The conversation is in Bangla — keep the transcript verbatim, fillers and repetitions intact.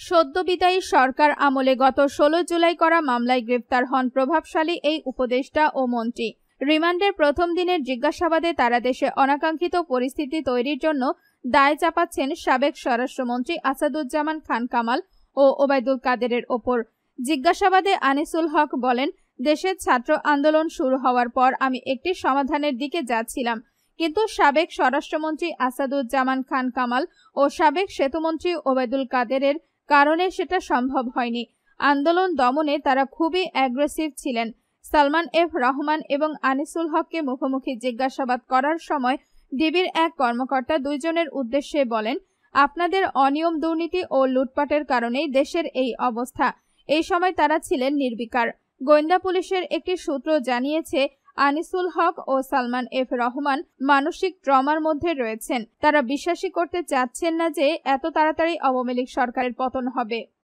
সদ্য বিদায়ী সরকার আমলে গত ষোলো জুলাই করা মামলায় গ্রেফতার হন প্রভাবশালী এই উপদেষ্টা ও মন্ত্রী। রিমান্ডের প্রথম দিনের জিজ্ঞাসাবাদে তারা দেশে অনাকাঙ্ক্ষিত পরিস্থিতি তৈরির জন্য দায় চাপাচ্ছেন সাবেক স্বরাষ্ট্রমন্ত্রী আসাদুজ্জামান খান কামাল ও ওবায়দুল কাদেরের ওপর। জিজ্ঞাসাবাদে আনিসুল হক বলেন, দেশের ছাত্র আন্দোলন শুরু হওয়ার পর আমি একটি সমাধানের দিকে যাচ্ছিলাম, কিন্তু সাবেক স্বরাষ্ট্রমন্ত্রী আসাদুজ্জামান খান কামাল ও সাবেক সেতুমন্ত্রী ওবায়দুল কাদেরের কারণে সেটা সম্ভব হয়নি। আন্দোলন দমনে তারা খুবই অ্যাগ্রেসিভ ছিলেন। সালমান এফ রহমান এবং আনিসুল হককে মুখোমুখি জিজ্ঞাসাবাদ করার সময় ডিবির এক কর্মকর্তা দুইজনের উদ্দেশ্যে বলেন, আপনাদের অনিয়ম, দুর্নীতি ও লুটপাটের কারণেই দেশের এই অবস্থা। এই সময় তারা ছিলেন নির্বিকার। গোয়েন্দা পুলিশের একটি সূত্র জানিয়েছে, আনিসুল হক ও সালমান এফ রহমান মানসিক ট্রমার মধ্যে রয়েছেন। তারা বিশ্বাসই করতে চাচ্ছেন না যে এত তাড়াতাড়ি আওয়ামী লীগ সরকারের পতন হবে।